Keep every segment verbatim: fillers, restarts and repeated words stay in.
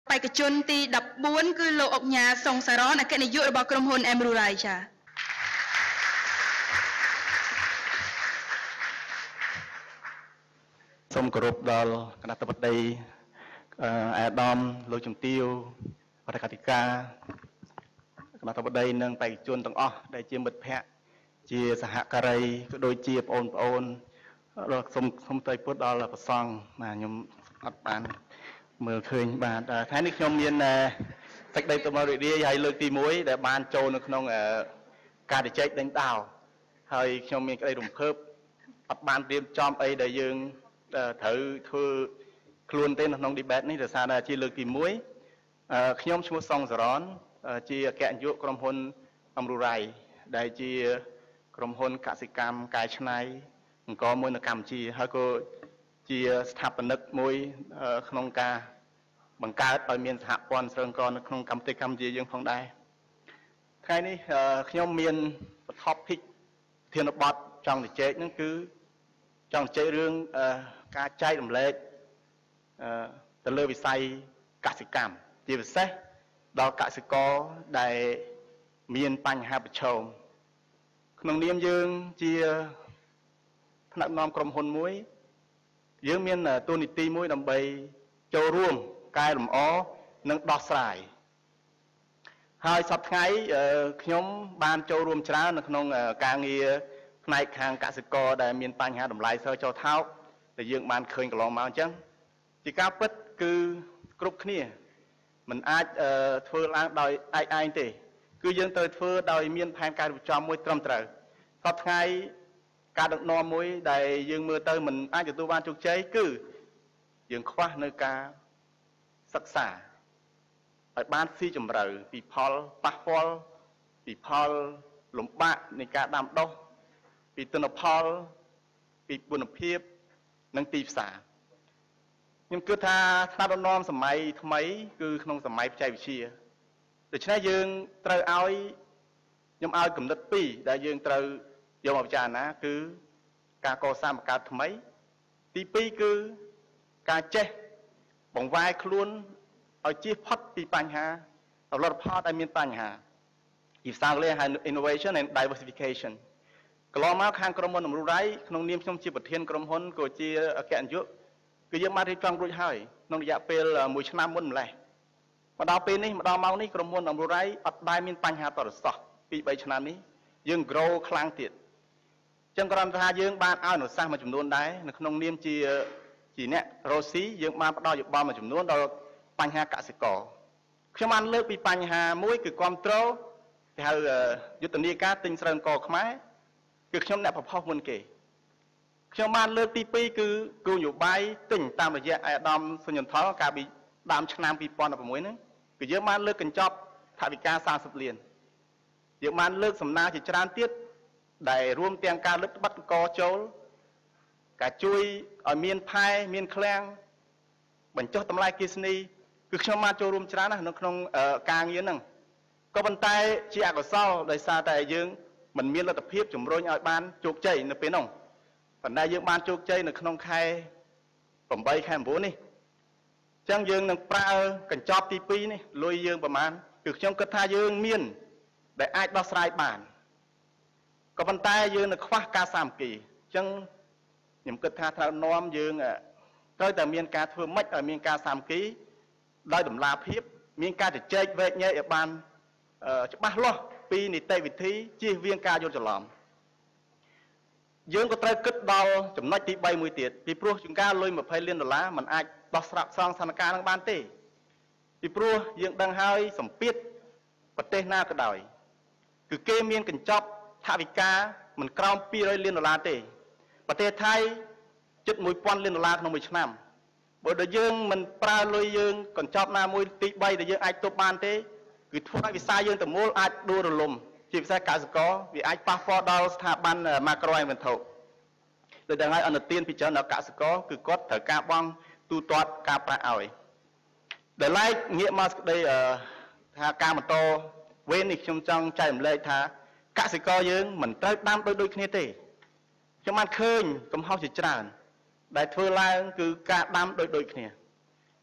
បេក្ខជនទីដប់បួនគឺលោកអុកញ៉ាសុងសារ៉នអគ្គនាយករបស់ក្រុមហ៊ុន Emrulai ចា៎សូមគោរពដល់គណៈបតីអាដាមលោកជំទាវបរិកតិកាគណៈបតីនិងបេក្ខជនទាំងអស់ដែលជាមិត្តភ័ក្តិជាសហការីក៏ដូចជាបងប្អូនសូមសូមទៅពុទ្ធដល់ប្រសង់បាទខ្ញុំអត់បានមើលឃើញបាទថ្ងៃនេះខ្ញុំមានសេចក្តីទុំរីករាយហើយលើកទីមួយដែលបានចូលនៅក្នុងការជជែកដេញដោលហើយខ្ញុំមានក្តីរំភើបអត់បានរៀបចំអីដែលយើងត្រូវធ្វើខ្លួនទេនៅក្នុង debate នេះដោយសារតែជាលើកទីមួយខ្ញុំឈ្មោះសុងសារ៉នជាអគ្គនាយកក្រុមហ៊ុន Emrulai ដែលជាក្រុមហ៊ុនកសិកម្មកែច្នៃអង្គមួយនៅកម្ពុជាហើយក៏ជាស្ថាបនិកមួយក្នុងការបង្កើតឲ្យមានសហព័ន្ធស្រូវអង្គនៅក្នុងកម្ពុជាកម្ពុជាយើងផងដែរថ្ងៃនេះខ្ញុំមានបទ topic ធានបទចង់ជជែកហ្នឹងគឺចង់ជជែករឿងការចែករំលែកទៅលើវិស័យកសិកម្មជាពិសេសដល់កសិករដែលមានបញ្ហាប្រឈមក្នុងនាមយើងជាថ្នាក់ដឹកនាំក្រុមហ៊ុនមួយយើងមានតួនាទីមួយដើម្បីចូលរួមកែលម្អនិងដោះស្រាយហើយសប្តាហ៍ថ្ងៃខ្ញុំបានចូលរួមច្រើននៅក្នុងការងារផ្នែកខាងកសិករដែលមានបញ្ហាតម្លៃស្រូវចោលថោកដែលយើងបានឃើញកន្លងមកអញ្ចឹងជាការពិតគឺគ្រប់គ្នាមិនអាចធ្វើឡើងដោយឯកឯងទេគឺយើងត្រូវធ្វើដោយមានផែនការរៀបចំមួយត្រឹមត្រូវសប្តាហ៍ថ្ងៃការដឹកនាំមួយដែលយើងមើលទៅមិនអាចទទួលបានជោគជ័យគឺយើងខ្វះនៅការសិក្សាឲ្យបានស៊ីជម្រៅពីផលប៉ះពាល់ពីផលលំបាកនៃការដាំដុះពីទិន្នផលពីគុណភាពនិងទីផ្សារខ្ញុំគិតថាថ្នាក់ដឹកនាំសម័យថ្មីគឺក្នុងសម័យបច្ចេកវិទ្យាដូច្នេះយើងត្រូវឲ្យខ្ញុំឲ្យគំនិតពីរដែលយើងត្រូវយកមកពិចារណាគឺការកសាងបង្កើតថ្មីទីពីរគឺការចេះបង្វែរខ្លួនឲ្យជៀសផុតពីបញ្ហាផលិតផលដែលមានបញ្ហាជាភាសាអង់គ្លេសហៅ innovation and diversification កន្លងមកខាងក្រុមហ៊ុន Emrulai ក្នុងនាមខ្ញុំជាប្រធានក្រុមហ៊ុនក៏ជាអគ្គនាយកគឺយើងបានរៀបចំរួចហើយក្នុងរយៈពេលមួយឆ្នាំមុនម្លេះមកដល់ពេលនេះមកដល់ម៉ោងនេះក្រុមហ៊ុន Emrulai អត់ដែលមានបញ្ហាតរសោះពីបីឆ្នាំនេះយើង grow ខ្លាំងទៀតចឹងគ្រាន់តែថាយើងបានឲ្យអនុសាសន៍មួយចំនួនដែរនៅក្នុងនាមជាជាអ្នករស់ស៊ីយើងបានផ្ដល់យោបល់មួយចំនួនដល់បញ្ហាកសិករខ្ញុំបានលើកពីបញ្ហាមួយគឺគ្រប់គ្រងគេហៅយុទ្ធនាការទិញស្រូវអង្គរខ្មែរគឺខ្ញុំអ្នកប្រផុសមុនគេខ្ញុំបានលើកទីពីរគឺគោលនយោបាយទិញតាមរយៈអាយដាមសុញន្តថលកាលពីដើមឆ្នាំពីរពាន់ដប់ប្រាំមួយហ្នឹងគឺយើងបានលើកកញ្ចប់ថវិកាសាសិបលានយើងបានលើកសំណើជាច្រើនទៀតដែលរួមទាំងការលើកបិទអង្គរចូលការជួយឲ្យមានផែមានឃ្លាំងបញ្ចុះតម្លៃអគ្គិសនីគឺខ្ញុំបានចូលរួមច្រើនណាស់នៅក្នុងការងារហ្នឹងក៏ប៉ុន្តែជាអកុសលដោយសារតែយើងមិនមានលទ្ធភាពជំរុញឲ្យបានជោគជ័យនៅពេលនោះប៉ុន្តែយើងបានជោគជ័យនៅក្នុងខែប្រាំបីខែ៩នេះអញ្ចឹងយើងនឹងប្រើកញ្ចប់ទីពីរនេះលុយយើងប្រមាណគឺខ្ញុំគិតថាយើងមានដែលអាចដោះស្រាយបានក៏ប៉ុន្តែយើងនៅខ្វះការសាមគ្គីអញ្ចឹងខ្ញុំគិតថាត្រូវនាំយើងត្រូវតែមានការធ្វើម៉េចឲ្យមានការសាមគ្គីដោយតម្លាភាពមានការជជែកវែកញែកឲ្យបានច្បាស់លាស់ពីនីតិវិធីជៀសវាងការយល់ច្រឡំយើងក៏ត្រូវគិតដល់ចំណុចទីបីមួយទៀតពីព្រោះជួនកាលលុយยี่สิบលានដុល្លារมันអាចដោះស្រាយស្រង់ស្ថានភាពនឹងបានទេពីព្រោះយើងដឹងហើយសម្ពាធប្រទេសណាក៏ដោយគឺគេមានកញ្ចប់ថវិកាមិនក្រោមពីររយលានដុល្លារទេប្រទេសថៃជិតមួយពាន់លានដុល្លារក្នុងមួយឆ្នាំបើដល់យើងមិនប្រើលុយយើងកញ្ចប់ណាមួយទីបីដែលយើងអាចទប់បានទេគឺធ្វើឲ្យវិស័យយើងទាំងមូលអាចដួលរលំជាពិសេសកសិករវាអាចប៉ះពាល់ដល់ស្ថាប័នម៉ាក្រូហិរញ្ញវត្ថុដូចដែលឲ្យអនុទានពីច្រើនដល់កសិករគឺគាត់ត្រូវការបង់ទូទាត់ការប្រាក់ឲ្យដែលឡែកងាកមកស្ដីថាការបន្តវេននេះខ្ញុំចង់ចែករំលែកថាកសិករយើងមិនត្រូវដាំដូចដូចគ្នាទេខ្ញុំបានឃើញកំហុសជាច្រើនដែលធ្វើឡើងគឺការដាំដូចដូចគ្នា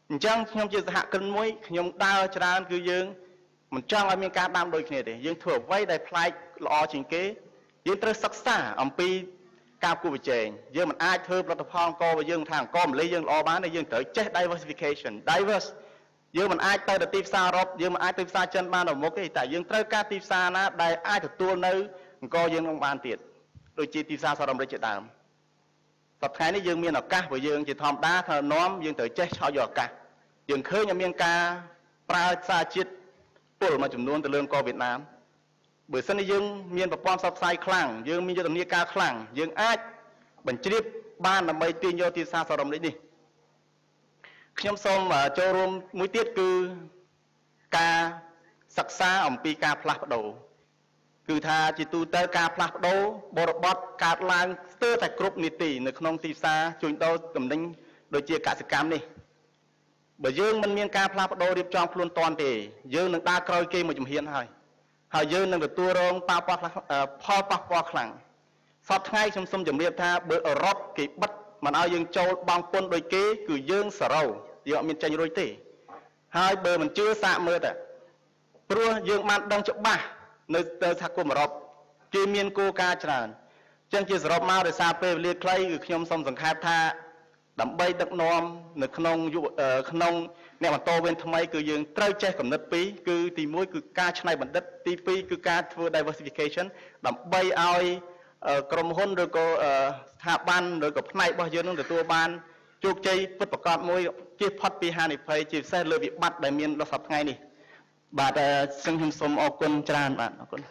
អញ្ចឹងខ្ញុំជាសហគ្រិនមួយខ្ញុំដើរច្រើនគឺយើងមិនចង់ឲ្យមានការដាំដូចគ្នាទេយើងធ្វើអ្វីដែលប្លែកល្អជាងគេយើងត្រូវសិក្សាអំពីការគូប្រជែងយើងមិនអាចធ្វើផលិតផលអង្គរបស់យើងថាអង្គម្លេះយើងល្អបានទេយើងត្រូវចេះ diversification diverse យើងមិនអាចទៅទៅទីផ្សារអឺរ៉ុបយើងមិនអាចទៅផ្សារចិនបានដល់មុខទេតែយើងត្រូវការទីផ្សារណាដែលអាចទទួលនៅអង្គយើងនឹងបានទៀតដូចជាទីផ្សារសហរដ្ឋអាមេរិកជាដើមសប្តាហ៍នេះយើងមានឱកាសព្រោះយើងជាធម្មតាថានាំយើងត្រូវចេះឆោតយកឱកាសយើងឃើញមានការប្រើសារជាតិពុលមួយចំនួនទៅលើអង្គវៀតណាមបើសិនជាយើងមានប្រព័ន្ធផ្សព្វផ្សាយខ្លាំងយើងមានយុទ្ធនាការខ្លាំងយើងអាចបញ្ជ្រាបបានដើម្បីទាញយកទីផ្សារសហរដ្ឋអាមេរិកនេះខ្ញុំសូមចូលរួមមួយទៀតគឺការសិក្សាអំពីការផ្លាស់ប្ដូរគឺថាជាទូទៅការផ្លាស់ប្ដូរបរិបទកើតឡើងស្ទើរតែគ្រប់នីតិនៅក្នុងទីផ្សារជួញដូរទំនិញដូចជាកសិកម្មនេះបើយើងមិនមានការផ្លាស់ប្ដូររៀបចំខ្លួនតាន់ទេយើងនឹងដើរក្រោយគេមួយជំហានហើយហើយយើងនឹងទទួលរងប៉ះពាល់ផលប៉ះពាល់ខ្លាំងសពថ្ងៃខ្ញុំសូមជម្រាបថាបើអឺរ៉ុបគេបិទមិនឲ្យយើងចូលបង់ពន្ធដូចគេគឺយើងសរោយើងអត់មានចាញ់រួចទេហើយបើមិនជឿសាកមើលតើព្រោះយើងបានដឹងច្បាស់នៅទៅសហគមន៍អឺរ៉ុបគេមានគោលការណ៍ច្រើនចឹងជាសរុបមកដោយសារពេលវេលាខ្លីគឺខ្ញុំសូមសង្ខេបថាដើម្បីដឹកនាំនៅក្នុងយុវក្នុងអ្នកបន្តវេនថ្មីគឺយើងត្រូវចេះគំនិតពីរគឺទីមួយគឺការច្នៃបណ្ឌិតទីពីរគឺការធ្វើ diversification ដើម្បីឲ្យក្រុមហ៊ុនឬក៏ស្ថាប័នឬក៏ផ្នែករបស់យើងនឹងទទួលបានជោគជ័យពិតប្រាកដមួយជៀសផុតពីហានិភ័យជាពិសេសលើវិបត្តិដែលមានដល់សប្តាហ៍ថ្ងៃនេះបាទខ្ញុំសូមអរគុណច្រើនបាទអរគុណ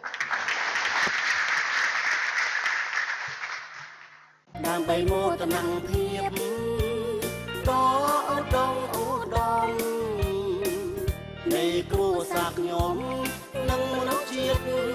ដើម្បីមោទនភាពដ៏ឧត្តមឧត្តមនៃគ្រួសារខ្ញុំនិងមនុស្សជាតិ